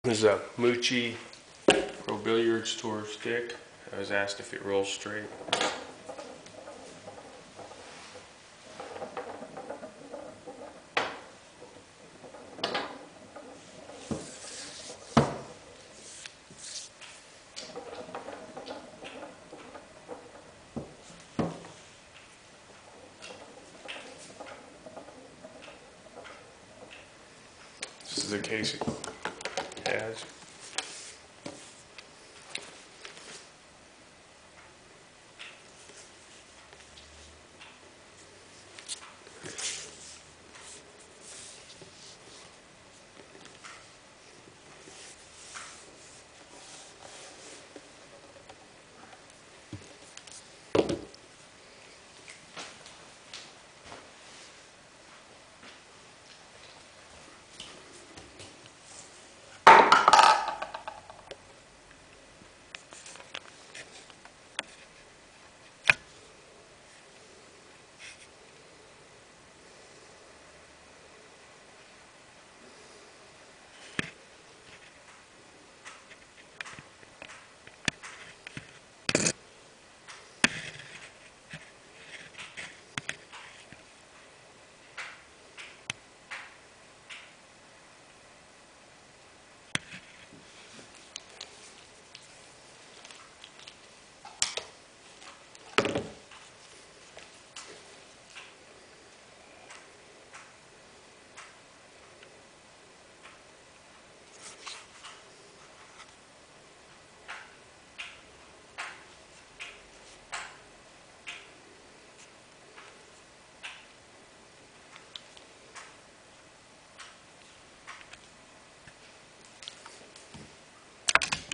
This is a Mucci Pro Billiards Tour stick. I was asked if it rolls straight. This is the case it has.